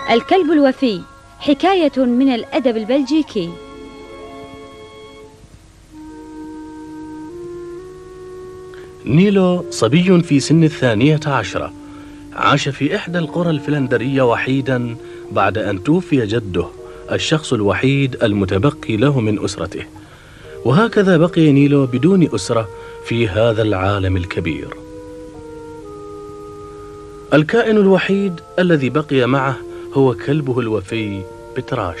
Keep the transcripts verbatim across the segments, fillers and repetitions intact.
الكلب الوفي، حكاية من الأدب البلجيكي. نيلو صبي في سن الثانية عشرة، عاش في إحدى القرى الفنلندرية وحيدا بعد أن توفي جده، الشخص الوحيد المتبقي له من أسرته. وهكذا بقي نيلو بدون أسرة في هذا العالم الكبير. الكائن الوحيد الذي بقي معه هو كلبه الوفي بتراش.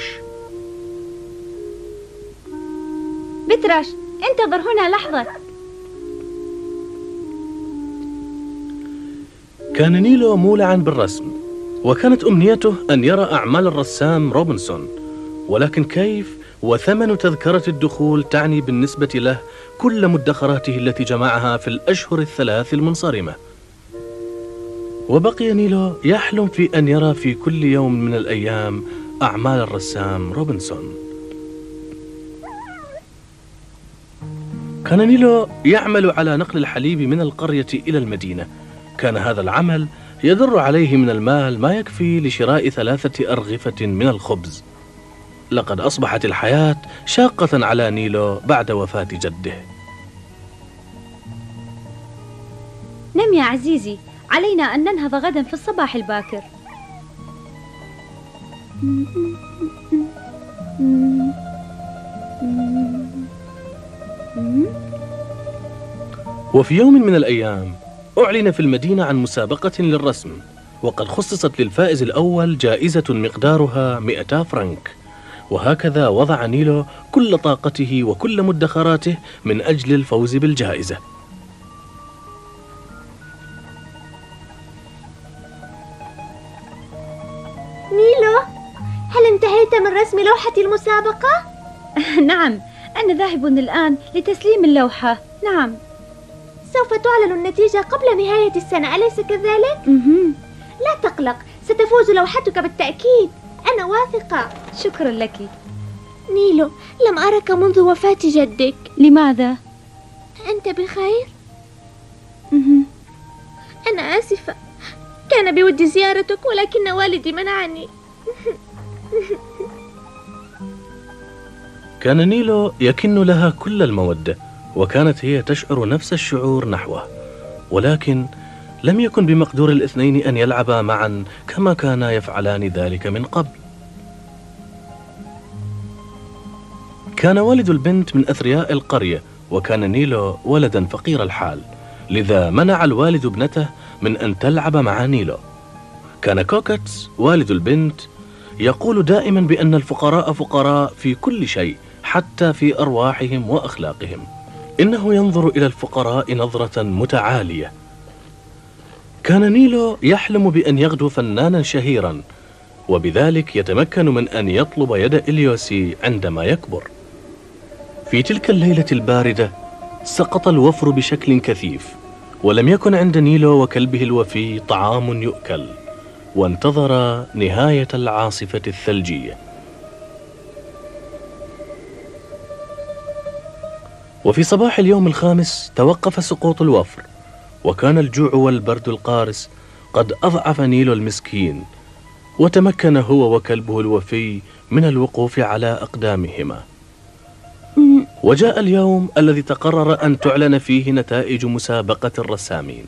بتراش، انتظر هنا لحظة. كان نيلو مولعا بالرسم، وكانت أمنيته أن يرى أعمال الرسام روبنسون، ولكن كيف وثمن تذكرة الدخول تعني بالنسبة له كل مدخراته التي جمعها في الأشهر الثلاث المنصرمة. وبقي نيلو يحلم في أن يرى في كل يوم من الأيام أعمال الرسام روبنسون. كان نيلو يعمل على نقل الحليب من القرية إلى المدينة. كان هذا العمل يدر عليه من المال ما يكفي لشراء ثلاثة أرغفة من الخبز. لقد أصبحت الحياة شاقة على نيلو بعد وفاة جده. نم يا عزيزي، علينا أن ننهض غدا في الصباح الباكر. وفي يوم من الأيام أعلن في المدينة عن مسابقة للرسم، وقد خصصت للفائز الأول جائزة مقدارها مئتا فرنك. وهكذا وضع نيلو كل طاقته وكل مدخراته من أجل الفوز بالجائزة. نيلو، هل انتهيت من رسم لوحة المسابقة؟ نعم، أنا ذاهب الآن لتسليم اللوحة. نعم. سوف تعلن النتيجة قبل نهاية السنة، أليس كذلك؟ مهم. لا تقلق، ستفوز لوحتك بالتأكيد، أنا واثقة. شكرا لك. نيلو، لم أرك منذ وفاة جدك. لماذا؟ أنت بخير؟ مهم. أنا آسفة، كان بودي زيارتك ولكن والدي منعني. كان نيلو يكن لها كل المودة، وكانت هي تشعر نفس الشعور نحوه، ولكن لم يكن بمقدور الاثنين أن يلعبا معا كما كانا يفعلان ذلك من قبل. كان والد البنت من أثرياء القرية، وكان نيلو ولدا فقير الحال، لذا منع الوالد ابنته من أن تلعب مع نيلو. كان كوكتس والد البنت يقول دائما بأن الفقراء فقراء في كل شيء، حتى في أرواحهم وأخلاقهم. إنه ينظر إلى الفقراء نظرة متعالية. كان نيلو يحلم بأن يغدو فنانا شهيرا، وبذلك يتمكن من أن يطلب يد إليوسي عندما يكبر. في تلك الليلة الباردة سقط الوفر بشكل كثيف، ولم يكن عند نيلو وكلبه الوفي طعام يؤكل، وانتظر نهاية العاصفة الثلجية. وفي صباح اليوم الخامس توقف سقوط الوفر، وكان الجوع والبرد القارس قد أضعف نيلو المسكين، وتمكن هو وكلبه الوفي من الوقوف على أقدامهما. وجاء اليوم الذي تقرر أن تعلن فيه نتائج مسابقة الرسامين.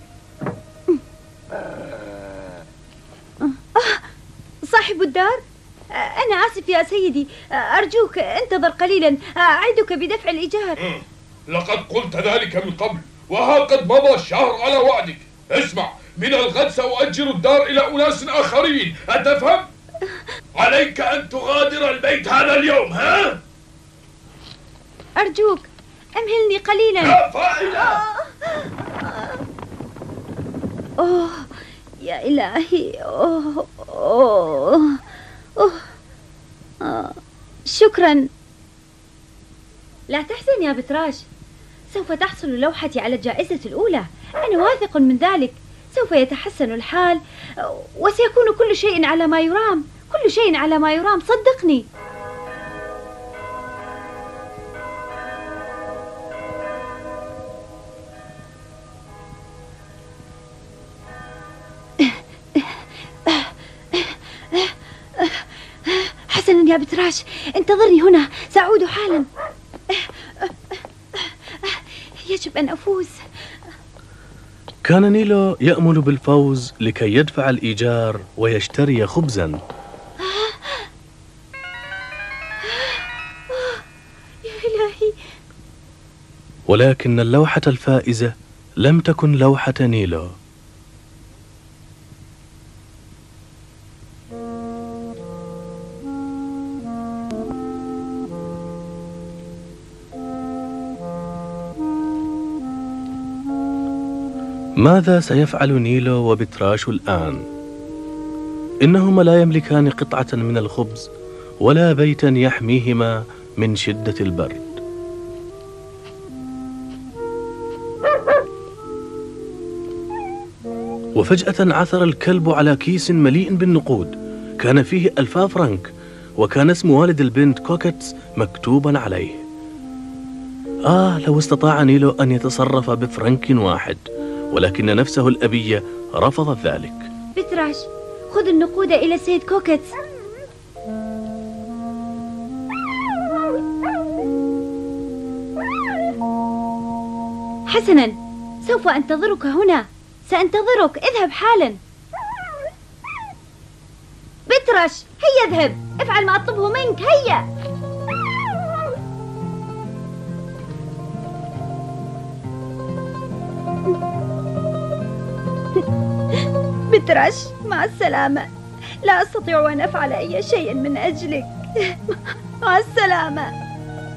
صاحب الدار، أنا آسف يا سيدي، أرجوك انتظر قليلا، أعدك بدفع الإيجار. لقد قلت ذلك من قبل، وها قد مضى الشهر على وعدك. اسمع، من الغد سأؤجر الدار إلى أناس آخرين، أتفهم؟ عليك أن تغادر البيت هذا اليوم، ها؟ أرجوك أمهلني قليلا. يا فائلة! أوه يا إلهي. أوه أوه أوه آه. شكرا. لا تحزن يا بتراش، سوف تحصل لوحتي على الجائزة الأولى، أنا واثق من ذلك. سوف يتحسن الحال وسيكون كل شيء على ما يرام، كل شيء على ما يرام، صدقني. يا بتراش، انتظرني هنا، سأعود حالا. يجب أن أفوز. كان نيلو يأمل بالفوز لكي يدفع الإيجار ويشتري خبزا. يا إلهي. ولكن اللوحة الفائزة لم تكن لوحة نيلو. ماذا سيفعل نيلو وبتراش الآن؟ إنهما لا يملكان قطعة من الخبز ولا بيتا يحميهما من شدة البرد. وفجأة عثر الكلب على كيس مليء بالنقود، كان فيه ألفا فرنك، وكان اسم والد البنت كوكيتس مكتوبا عليه. آه لو استطاع نيلو أن يتصرف بفرنك واحد، ولكن نفسه الأبية رفضت ذلك. بتراش، خذ النقود إلى سيد كوكيتس. حسنا، سوف أنتظرك هنا، سأنتظرك، اذهب حالا. بتراش، هيا اذهب، افعل ما أطلبه منك، هيا. بتراش، مع السلامة، لا أستطيع أن أفعل أي شيء من أجلك. مع السلامة.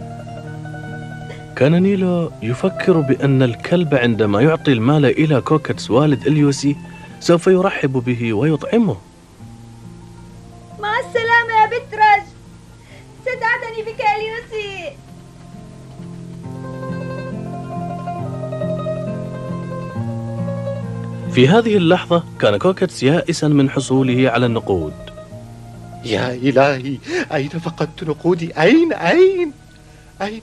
كان نيلو يفكر بأن الكلب عندما يعطي المال إلى كوكيتس والد إليوسي سوف يرحب به ويطعمه. مع السلامة يا بتراش، سدعتني بك إليوسي. في هذه اللحظة كان كوكيتس يائسا من حصوله على النقود. يا إلهي، أين فقدت نقودي؟ أين أين أين؟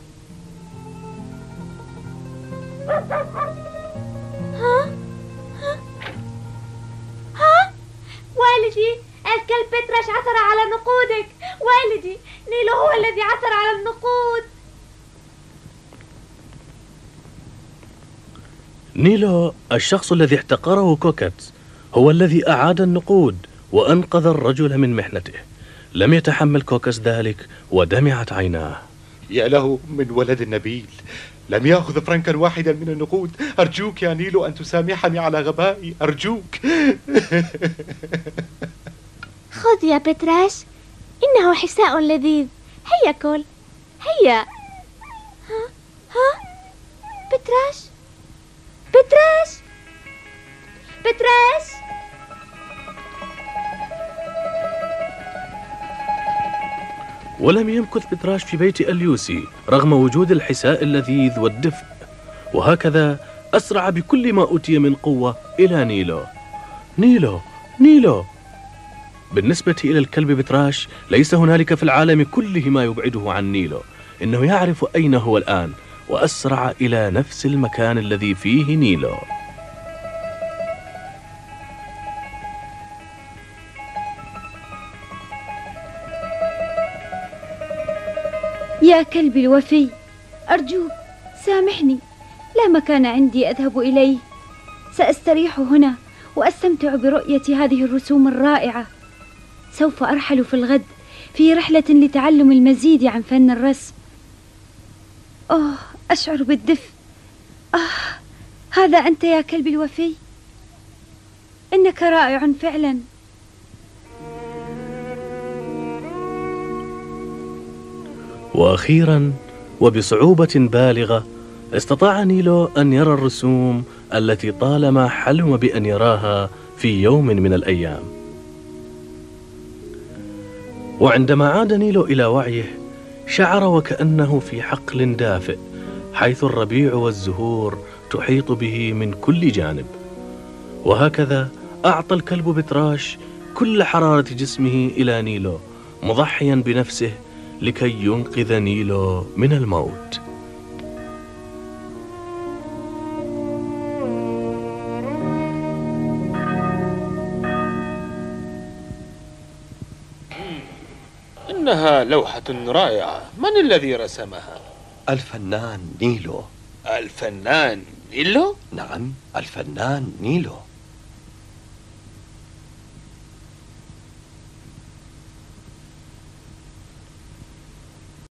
ها؟ ها؟ ها؟ والدي، الكلب بتراش عثر على نقودك. والدي، نيلو هو الذي عثر على النقود. نيلو الشخص الذي احتقره كوكيتس هو الذي أعاد النقود وأنقذ الرجل من محنته. لم يتحمل كوكيتس ذلك ودمعت عيناه. يا له من ولد نبيل، لم يأخذ فرنكا واحدا من النقود. أرجوك يا نيلو أن تسامحني على غبائي، أرجوك. خذ يا بتراش، إنه حساء لذيذ، هيا كل، هيا. ها؟ ها؟ بتراش، بتراش، بتراش. ولم يمكث بتراش في بيت إليوسي رغم وجود الحساء اللذيذ والدفء، وهكذا أسرع بكل ما أوتي من قوة إلى نيلو. نيلو نيلو. بالنسبة إلى الكلب بتراش ليس هنالك في العالم كله ما يبعده عن نيلو. إنه يعرف أين هو الآن وأسرع إلى نفس المكان الذي فيه نيلو. يا كلبي الوفي، أرجوك سامحني، لا مكان عندي أذهب إليه. سأستريح هنا وأستمتع برؤية هذه الرسوم الرائعة. سوف أرحل في الغد في رحلة لتعلم المزيد عن فن الرسم. أوه، أشعر بالدفء. آه، هذا أنت يا كلبي الوفي، إنك رائع فعلا. وأخيرا وبصعوبة بالغة استطاع نيلو أن يرى الرسوم التي طالما حلم بأن يراها في يوم من الأيام. وعندما عاد نيلو إلى وعيه شعر وكأنه في حقل دافئ، حيث الربيع والزهور تحيط به من كل جانب. وهكذا أعطى الكلب بتراش كل حرارة جسمه إلى نيلو، مضحيا بنفسه لكي ينقذ نيلو من الموت. إنها لوحة رائعة. من الذي رسمها؟ الفنان نيلو. الفنان نيلو؟ نعم، الفنان نيلو.